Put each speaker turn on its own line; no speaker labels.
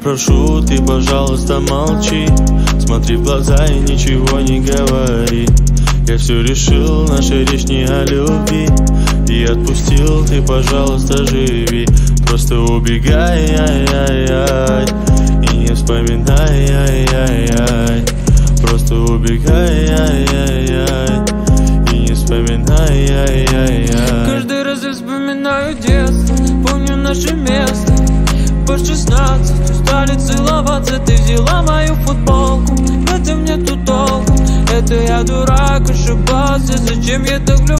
прошу, ты, пожалуйста, молчи. Смотри в глаза и ничего не говори. Я все решил, наша речь не о любви. И отпустил, ты, пожалуйста, живи. Просто убегай, ай-яй-яй, и не вспоминай, ай-яй-яй. Просто убегай, ай-яй-яй, и не вспоминай, ай-яй-яй.
Каждый раз я вспоминаю детство, помню наше место. По 16 устали целоваться, ты взяла мою футболку. В этом нету толку, это я дурак, ошибался. Зачем я так влюблен?